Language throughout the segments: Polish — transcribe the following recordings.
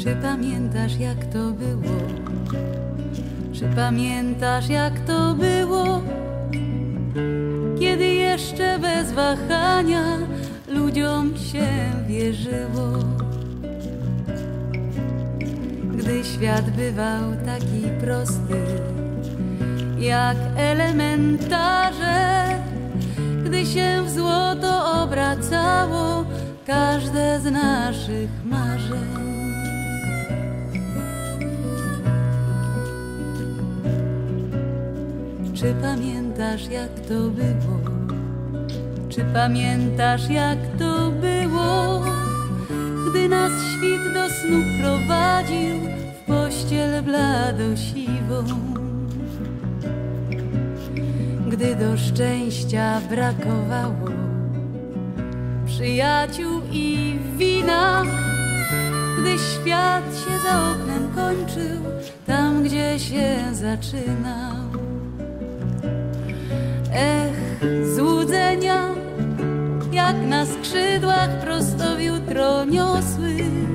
Czy pamiętasz, jak to było? Czy pamiętasz, jak to było? Kiedy jeszcze bez wahania ludziom się wierzyło. Gdy świat bywał taki prosty, jak elementarze, gdy się w złoto obracało każde z naszych marzeń. Czy pamiętasz, jak to było? Czy pamiętasz, jak to było? Gdy nas świt do snu prowadził w pościel bladosiwą. Gdy do szczęścia brakowało przyjaciół i wina, gdy świat się za oknem kończył, tam gdzie się zaczynał. Ech, złudzenia, jak na skrzydłach prosto w jutro niosły.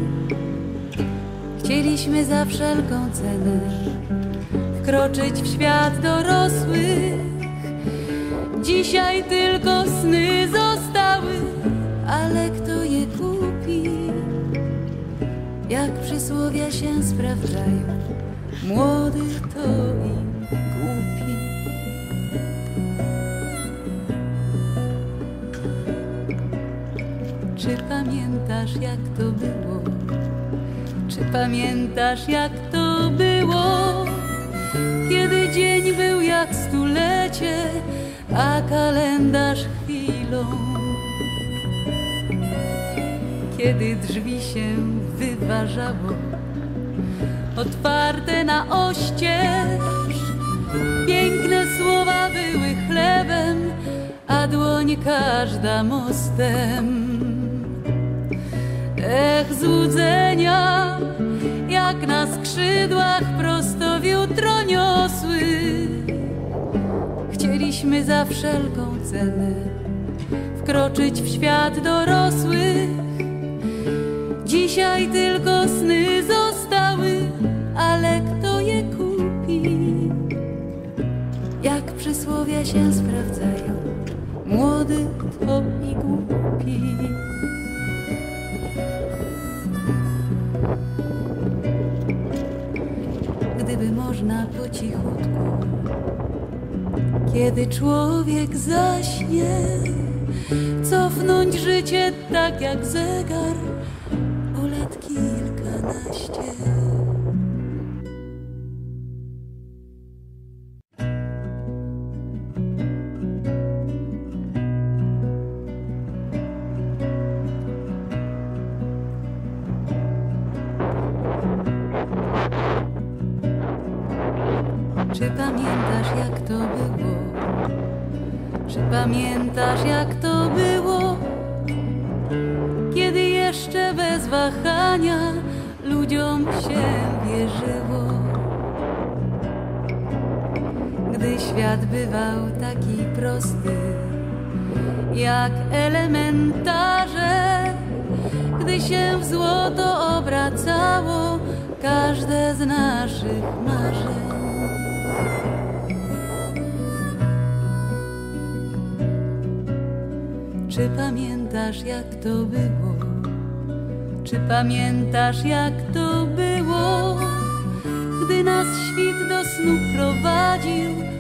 Chcieliśmy za wszelką cenę wkroczyć w świat dorosłych. Dzisiaj tylko sny zostały, ale kto je kupi? Jak przysłowia się sprawdzają, młody to i głupi. Czy pamiętasz, jak to było? Czy pamiętasz, jak to było? Kiedy dzień był jak stulecie, a kalendarz chwilą. Kiedy drzwi się wyważało, otwarte na oścież, piękne słowa były chlebem, a dłoń każda mostem. Ech, złudzenia, jak na skrzydłach prosto w jutro niosły. Chcieliśmy za wszelką cenę wkroczyć w świat dorosłych. Dzisiaj tylko sny zostały, ale kto je kupi? Jak przysłowia się sprawdzają, młody to i głupi. Gdyby można po cichutku, kiedy człowiek zaśnie, cofnąć życie tak jak zegar o lat kilkanaście. Czy pamiętasz, jak to było? Czy pamiętasz, jak to było? Kiedy jeszcze bez wahania ludziom się wierzyło. Gdy świat bywał taki prosty, jak elementarze, gdy się w złoto obracało każde z naszych marzeń. Czy pamiętasz, jak to było? Czy pamiętasz, jak to było? Gdy nas świt do snu prowadził